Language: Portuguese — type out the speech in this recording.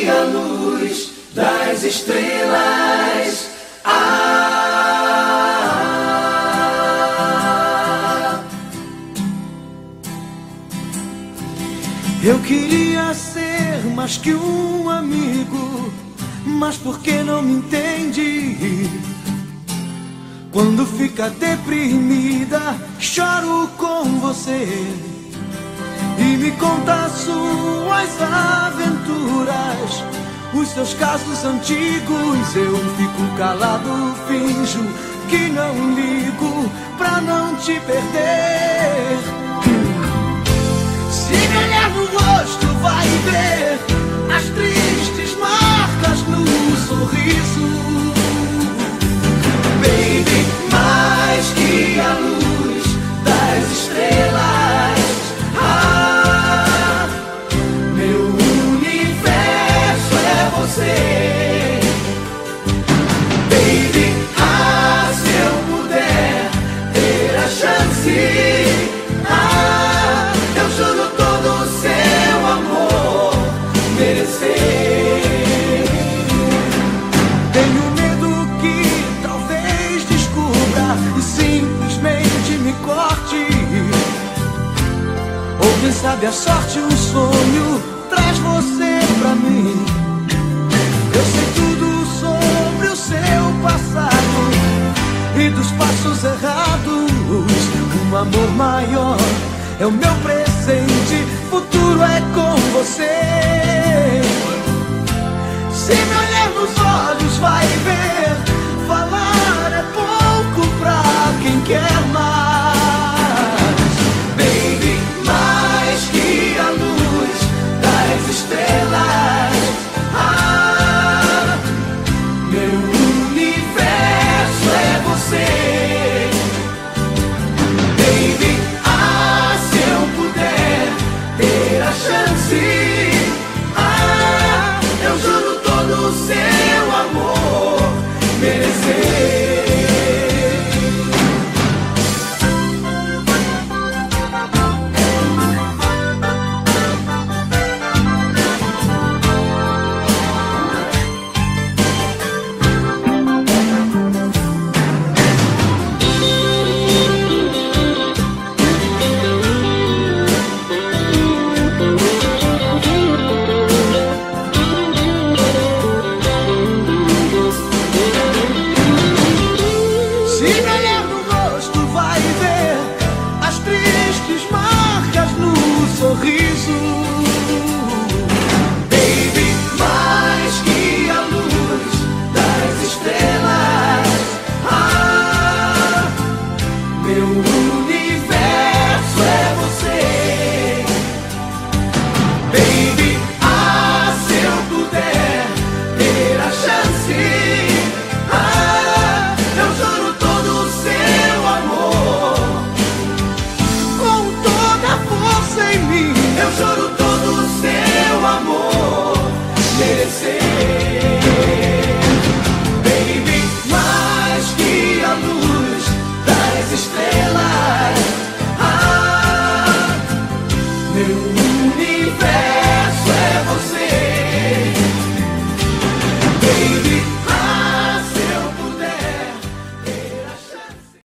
que a luz das estrelas. Eu queria ser mais que um amigo, mas por que não me entende? Quando fica deprimida, choro com você e me conta suas aventuras, os seus casos antigos. Eu fico calado, finjo que não ligo pra não te perder. Se me olhar no rosto vai ver as tristes marcas no sorriso. Baby, mais que a luz das estrelas. Meu universo é você. Baby, se eu puder ter a chance, eu juro todo o seu amor merecer. Tenho medo que talvez descubra e simplesmente me corte. Ou quem sabe a sorte, um sonho traz você pra mim. Eu sei tudo sobre o seu passado e dos passos errados. Um amor maior é o meu presente, futuro é com você. Se me olhar nos olhos vai ver, falar é pouco pra quem quer mais. Baby, mais que a luz das estrelas. Meu universo é você. Baby, se eu puder ter a chance, eu juro todo o seu